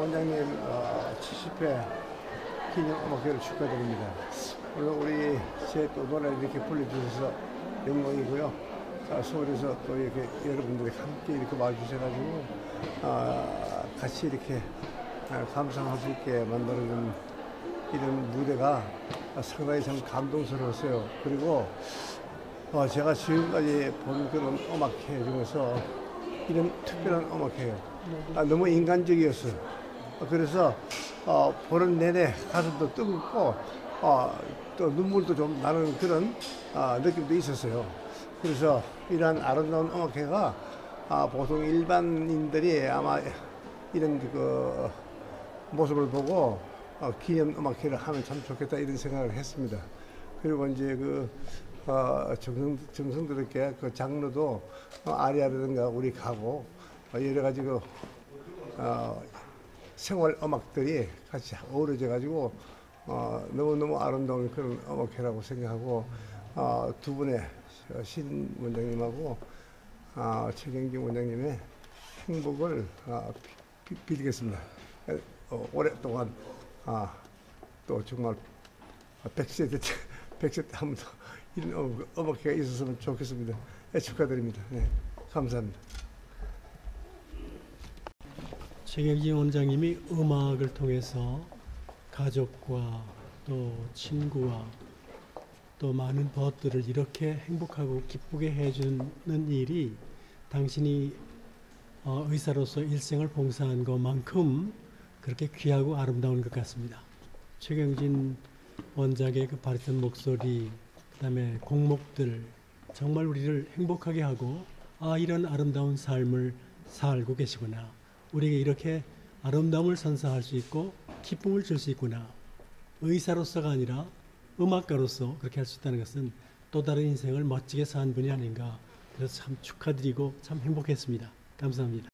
원장님 70회 기념 음악회를 축하드립니다. 오늘 우리 제 또 노래를 이렇게 불러주셔서 영광이고요. 서울에서 또 이렇게 여러분들이 함께 이렇게 와주셔가지고 같이 이렇게 감상할 수 있게 만들어준 이런 무대가 상당히 참 감동스러웠어요. 그리고 제가 지금까지 본 그런 음악회 중에서 이런 특별한 음악회예요. 너무 인간적이었어요. 그래서 보는 내내 가슴도 뜨겁고 또 눈물도 좀 나는 그런 느낌도 있었어요. 그래서 이러한 아름다운 음악회가 보통 일반인들이 아마 이런 그 모습을 보고 기념 음악회를 하면 참 좋겠다 이런 생각을 했습니다. 그리고 이제 그 정성스럽게 그 장르도 아리아라든가 우리 가고 여러 가지 그 생활 음악들이 같이 어우러져 가지고 너무너무 아름다운 그런 음악회라고 생각하고 두 분의 신 원장님하고 최경진 원장님의 행복을 빌겠습니다. 오랫동안 또 정말 100세 때 한 번 더 이런 음악회가 있었으면 좋겠습니다. 축하드립니다. 네, 감사합니다. 최경진 원장님이 음악을 통해서 가족과 또 친구와 또 많은 벗들을 이렇게 행복하고 기쁘게 해주는 일이 당신이 의사로서 일생을 봉사한 것만큼 그렇게 귀하고 아름다운 것 같습니다. 최경진 원장의 그 바리톤 목소리, 그다음에 곡목들 정말 우리를 행복하게 하고 이런 아름다운 삶을 살고 계시구나. 우리에게 이렇게 아름다움을 선사할 수 있고 기쁨을 줄 수 있구나. 의사로서가 아니라 음악가로서 그렇게 할 수 있다는 것은 또 다른 인생을 멋지게 산 분이 아닌가. 그래서 참 축하드리고 참 행복했습니다. 감사합니다.